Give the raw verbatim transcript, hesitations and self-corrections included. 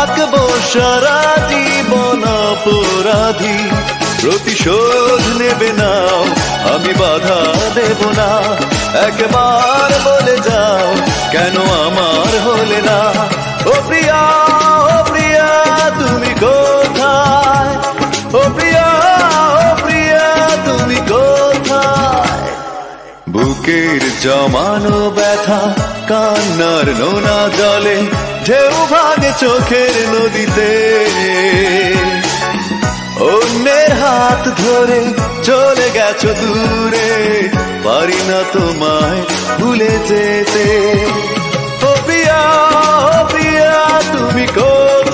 থাকবো সারা জীবন অপরাধী। প্রতিশোধ নেবে নাও, আমি বাধা দেব না। একবার বলে যাও, কেন আমার হলে না? ও প্রিয়া, ও প্রিয়া তুমি কোথায়? ও প্রিয়া, ও প্রিয়া তুমি কোথায়? বুকের জমানো ব্যথা কান্নার নোনা জলে ঢেউ ভাঙে চোখের নদীতে। অন্যের হাত ধরে চলে গেছো দূরে, পারি না তোমায় ভুলে যেতে। ও প্রিয়া, ও প্রিয়া তুমি কোথায়?